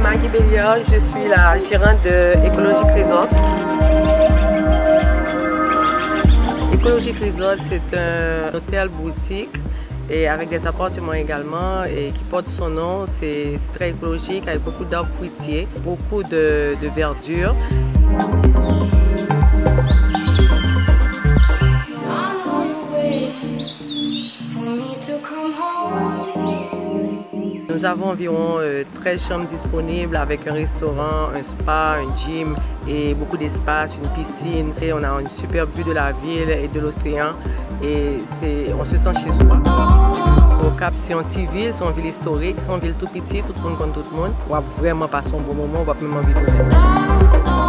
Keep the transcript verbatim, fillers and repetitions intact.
Maggie Béliard, je suis la gérante de Ecologic Resort. Ecologic Resort, c'est un hôtel boutique et avec des appartements également et qui porte son nom. C'est très écologique avec beaucoup d'arbres fruitiers, beaucoup de, de verdure. Nous avons environ euh, treize chambres disponibles avec un restaurant, un spa, un gym et beaucoup d'espace, une piscine. Et on a une superbe vue de la ville et de l'océan et on se sent chez soi. Au Cap, c'est une petite ville, c'est une ville historique, c'est une ville tout petite, tout le monde connaît tout le monde. On va vraiment passer un bon moment, on va même envie de venir.